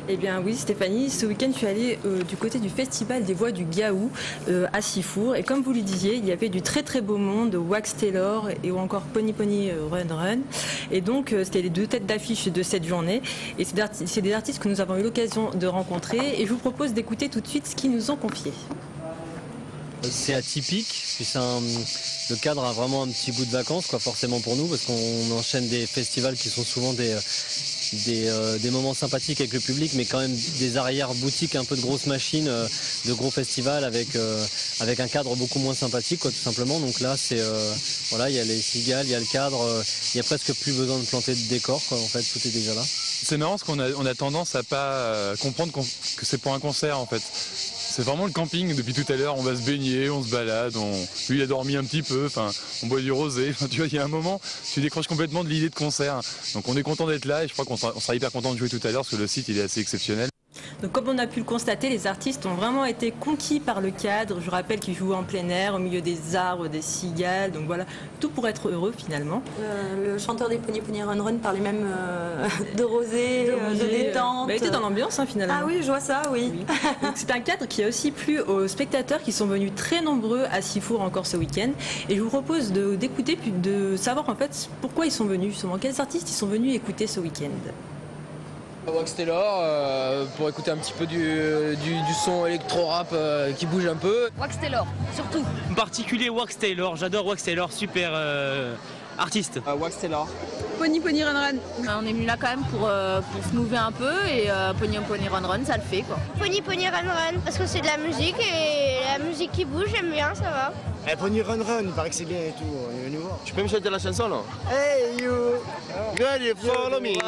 Eh bien oui Stéphanie, ce week-end je suis allée du côté du festival des voix du Gaou à Sifour et comme vous le disiez, il y avait du très très beau monde, Wax Taylor et ou encore Pony Pony Run Run et donc c'était les deux têtes d'affiche de cette journée et c'est des artistes que nous avons eu l'occasion de rencontrer et je vous propose d'écouter tout de suite ce qu'ils nous ont confié. C'est atypique, puis le cadre a vraiment un petit goût de vacances quoi, forcément pour nous parce qu'on enchaîne des festivals qui sont souvent des moments sympathiques avec le public, mais quand même des arrière-boutiques, un peu de grosses machines, de gros festivals avec un cadre beaucoup moins sympathique, quoi, tout simplement. Donc là, voilà, il y a les cigales, il y a le cadre, il n'y a presque plus besoin de planter de décor, quoi, en fait, tout est déjà là. C'est marrant parce qu'on a tendance à pas comprendre que c'est pour un concert, en fait. C'est vraiment le camping depuis tout à l'heure, on va se baigner, on se balade, lui il a dormi un petit peu, on boit du rosé, tu vois, il y a un moment, tu décroches complètement de l'idée de concert. Donc on est content d'être là et je crois qu'on sera hyper content de jouer tout à l'heure parce que le site il est assez exceptionnel. Donc comme on a pu le constater, les artistes ont vraiment été conquis par le cadre. Je rappelle qu'ils jouent en plein air, au milieu des arbres, des cigales, donc voilà, tout pour être heureux finalement. Le chanteur des Pony Pony Run Run parlait même de rosé, de détente. Il était dans l'ambiance finalement. Ah oui, je vois ça, oui. C'est un cadre qui a aussi plu aux spectateurs qui sont venus très nombreux à Sifour encore ce week-end. Et je vous propose d'écouter puis de savoir en fait pourquoi ils sont venus, justement, quels artistes ils sont venus écouter ce week-end. Wax Taylor pour écouter un petit peu du son électro-rap qui bouge un peu. Wax Taylor, surtout. En particulier Wax Taylor, j'adore Wax Taylor, super artiste. Wax Taylor. Pony Pony Run Run. On est venu là quand même pour se mouver un peu et Pony Pony Run Run, ça le fait quoi. Pony Pony Run Run parce que c'est de la musique et la musique qui bouge, j'aime bien, ça va. Pony Run Run, il paraît que c'est bien et tout, on est venu voir. Tu peux me chanter la chanson là? Hey you, girl you follow me.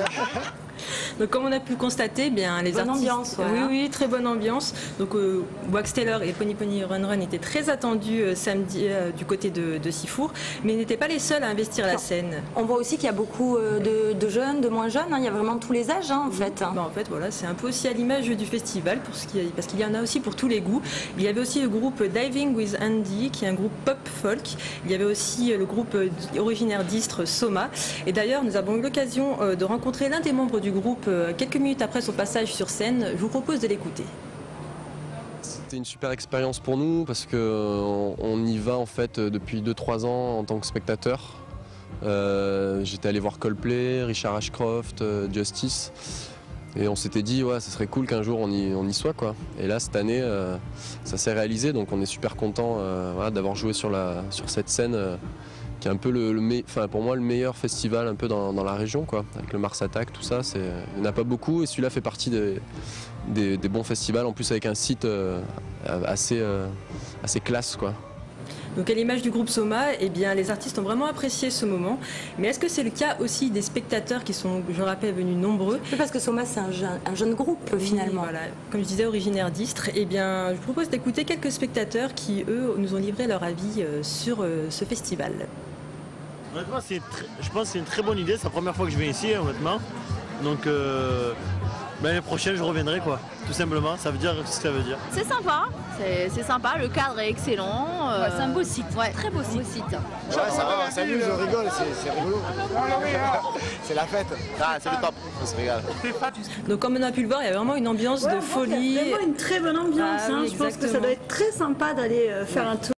Donc comme on a pu le constater, bien les bonne artistes, ambiance, ouais. oui, très bonne ambiance. Donc Wax Taylor et Pony Pony Run Run étaient très attendus samedi du côté de Sifour, mais ils n'étaient pas les seuls à investir la scène. On voit aussi qu'il y a beaucoup de jeunes, de moins jeunes, hein. Il y a vraiment tous les âges en fait. En fait voilà, c'est un peu aussi à l'image du festival parce qu'il y en a aussi pour tous les goûts. Il y avait aussi le groupe Diving with Andy qui est un groupe pop folk. Il y avait aussi le groupe originaire d'Istres Soma. Et d'ailleurs nous avons eu l'occasion de rencontrer l'un des membres du groupe quelques minutes après son passage sur scène. Je vous propose de l'écouter. C'était une super expérience pour nous parce qu'on y va en fait depuis 2-3 ans en tant que spectateur. J'étais allé voir Coldplay, Richard Ashcroft, Justice et on s'était dit ouais ça serait cool qu'un jour on y soit quoi. Et là cette année ça s'est réalisé donc on est super content voilà, d'avoir joué sur cette scène qui est un peu pour moi le meilleur festival un peu dans la région quoi, avec le Mars Attack, tout ça, il n'y en a pas beaucoup et celui-là fait partie des bons festivals, en plus avec un site assez classe quoi. Donc à l'image du groupe Soma, eh bien, les artistes ont vraiment apprécié ce moment. Mais est-ce que c'est le cas aussi des spectateurs qui sont, je le rappelle, venus nombreux? Oui, parce que Soma c'est un jeune groupe finalement. Voilà, comme je disais, originaire d'Istres. Eh bien, je vous propose d'écouter quelques spectateurs qui, eux, nous ont livré leur avis sur ce festival. Honnêtement, je pense que c'est une très bonne idée. C'est la première fois que je viens ici, honnêtement. Donc l'année prochaine, je reviendrai, quoi. Tout simplement, ça veut dire ce que ça veut dire. C'est sympa, le cadre est excellent. C'est un beau site, très beau site. Ouais, ça va, on s'amuse, on rigole, c'est rigolo. C'est la fête. Ah, c'est le top, on se régale. Donc comme on a pu le voir, il y a vraiment une ambiance de folie. Il y a vraiment une très bonne ambiance. Je pense que ça doit être très sympa d'aller faire un tour.